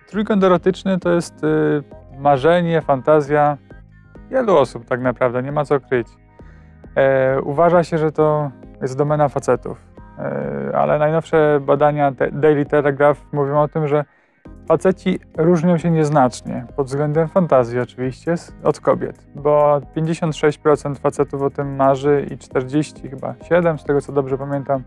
Trójkąt erotyczny to jest marzenie, fantazja wielu osób tak naprawdę, nie ma co kryć. Uważa się, że to jest domena facetów, ale najnowsze badania Daily Telegraph mówią o tym, że faceci różnią się nieznacznie, pod względem fantazji oczywiście, od kobiet, bo 56% facetów o tym marzy i 47%, z tego co dobrze pamiętam,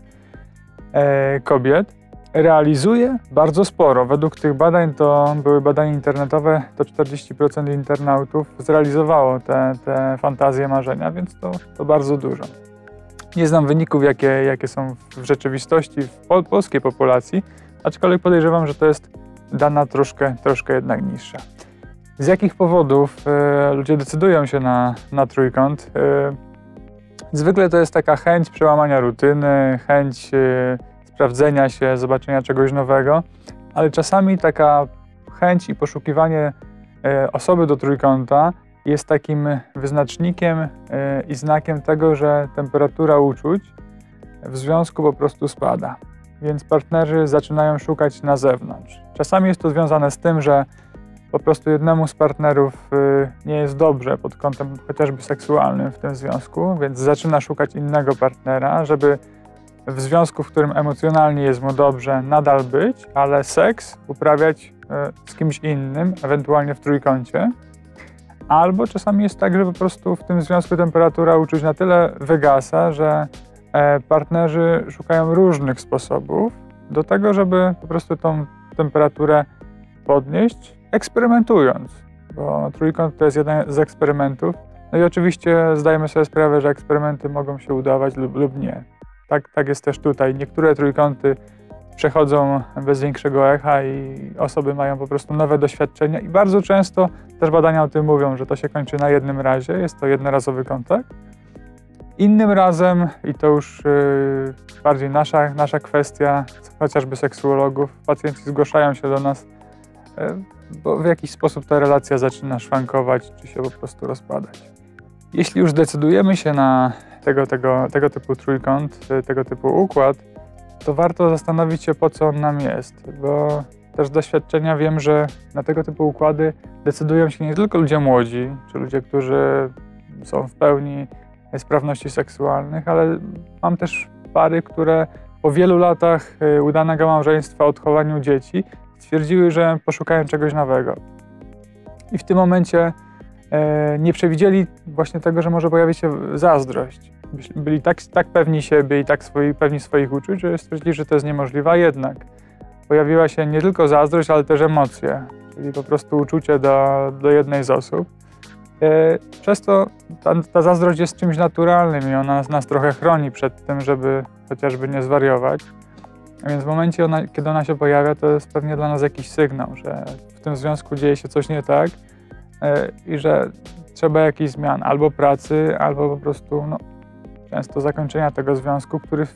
kobiet realizuje bardzo sporo. Według tych badań, to były badania internetowe, to 40% internautów zrealizowało te fantazje, marzenia, więc to bardzo dużo. Nie znam wyników, jakie są w rzeczywistości w polskiej populacji, aczkolwiek podejrzewam, że to jest dana troszkę jednak niższa. Z jakich powodów ludzie decydują się na trójkąt? Zwykle to jest taka chęć przełamania rutyny, chęć sprawdzenia się, zobaczenia czegoś nowego, ale czasami taka chęć i poszukiwanie osoby do trójkąta jest takim wyznacznikiem i znakiem tego, że temperatura uczuć w związku po prostu spada. Więc partnerzy zaczynają szukać na zewnątrz. Czasami jest to związane z tym, że po prostu jednemu z partnerów nie jest dobrze pod kątem chociażby seksualnym w tym związku, więc zaczyna szukać innego partnera, żeby w związku, w którym emocjonalnie jest mu dobrze, nadal być, ale seks uprawiać z kimś innym, ewentualnie w trójkącie. Albo czasami jest tak, że po prostu w tym związku temperatura uczuć na tyle wygasa, że partnerzy szukają różnych sposobów do tego, żeby po prostu tą temperaturę podnieść, eksperymentując, bo trójkąt to jest jeden z eksperymentów. No i oczywiście zdajemy sobie sprawę, że eksperymenty mogą się udawać lub nie. Tak jest też tutaj. Niektóre trójkąty przechodzą bez większego echa i osoby mają po prostu nowe doświadczenia i bardzo często też badania o tym mówią, że to się kończy na jednym razie, jest to jednorazowy kontakt. Innym razem, i to już bardziej nasza kwestia, chociażby seksuologów, pacjenci zgłaszają się do nas, bo w jakiś sposób ta relacja zaczyna szwankować, czy się po prostu rozpadać. Jeśli już decydujemy się na tego typu trójkąt, tego typu układ, to warto zastanowić się, po co on nam jest, bo też z doświadczenia wiem, że na tego typu układy decydują się nie tylko ludzie młodzi, czy ludzie, którzy są w pełni sprawności seksualnych, ale mam też pary, które po wielu latach udanego małżeństwa, odchowaniu dzieci stwierdziły, że poszukają czegoś nowego. I w tym momencie nie przewidzieli właśnie tego, że może pojawić się zazdrość. Byli tak pewni siebie i pewni swoich uczuć, że stwierdzili, że to jest niemożliwe, a jednak pojawiła się nie tylko zazdrość, ale też emocje, czyli po prostu uczucie do jednej z osób. Przez to ta zazdrość jest czymś naturalnym i ona nas trochę chroni przed tym, żeby chociażby nie zwariować. A więc w momencie, kiedy ona się pojawia, to jest pewnie dla nas jakiś sygnał, że w tym związku dzieje się coś nie tak i że trzeba jakichś zmian, albo pracy, albo po prostu często zakończenia tego związku, któremu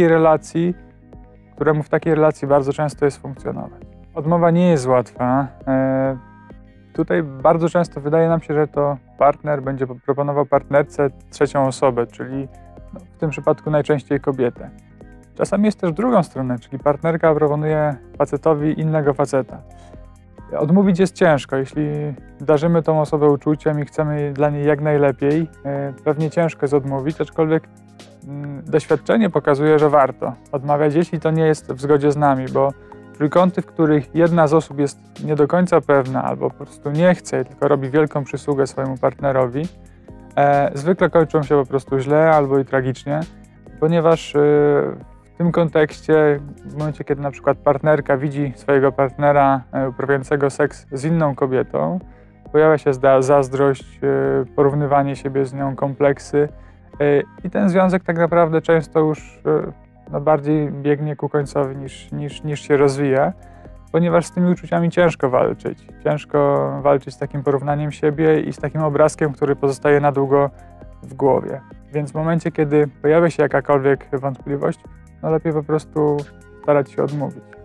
w takiej relacji bardzo często jest funkcjonować. Odmowa nie jest łatwa. Tutaj bardzo często wydaje nam się, że to partner będzie proponował partnerce trzecią osobę, czyli w tym przypadku najczęściej kobietę. Czasami jest też drugą stronę, czyli partnerka proponuje facetowi innego faceta. Odmówić jest ciężko, jeśli darzymy tą osobę uczuciem i chcemy dla niej jak najlepiej, pewnie ciężko jest odmówić, aczkolwiek doświadczenie pokazuje, że warto odmawiać, jeśli to nie jest w zgodzie z nami, bo trójkąty, w których jedna z osób jest nie do końca pewna albo po prostu nie chce, tylko robi wielką przysługę swojemu partnerowi, zwykle kończą się po prostu źle albo i tragicznie, ponieważ w tym kontekście, w momencie, kiedy na przykład partnerka widzi swojego partnera uprawiającego seks z inną kobietą, pojawia się zazdrość, porównywanie siebie z nią, kompleksy i ten związek tak naprawdę często już bardziej biegnie ku końcowi niż się rozwija, ponieważ z tymi uczuciami ciężko walczyć. Ciężko walczyć z takim porównaniem siebie i z takim obrazkiem, który pozostaje na długo w głowie. Więc w momencie, kiedy pojawia się jakakolwiek wątpliwość, lepiej po prostu starać się odmówić.